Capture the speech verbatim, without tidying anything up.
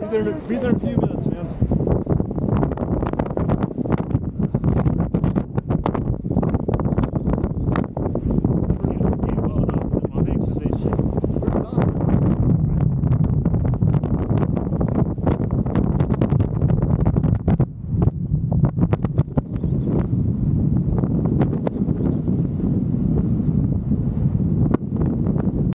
Be there in a, be there in a few minutes, man.